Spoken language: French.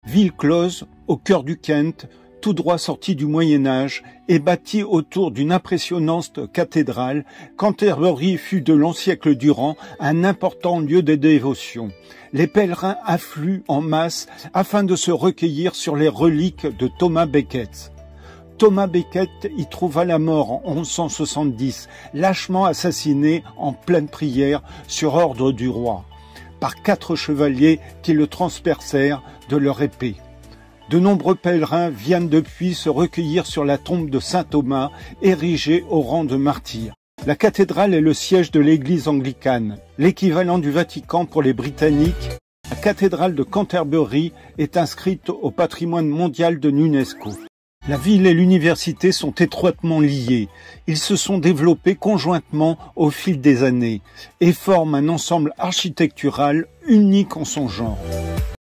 Ville close, au cœur du Kent, tout droit sorti du Moyen-Âge et bâtie autour d'une impressionnante cathédrale, Canterbury fut de longs siècles durant un important lieu de dévotion. Les pèlerins affluent en masse afin de se recueillir sur les reliques de Thomas Becket. Thomas Becket y trouva la mort en 1170, lâchement assassiné en pleine prière sur ordre du roi, par 4 chevaliers qui le transpercèrent de leur épée. De nombreux pèlerins viennent depuis se recueillir sur la tombe de saint Thomas, érigée au rang de martyr. La cathédrale est le siège de l'église anglicane, l'équivalent du Vatican pour les Britanniques. La cathédrale de Canterbury est inscrite au patrimoine mondial de l'UNESCO. La ville et l'université sont étroitement liés. Ils se sont développés conjointement au fil des années et forment un ensemble architectural unique en son genre.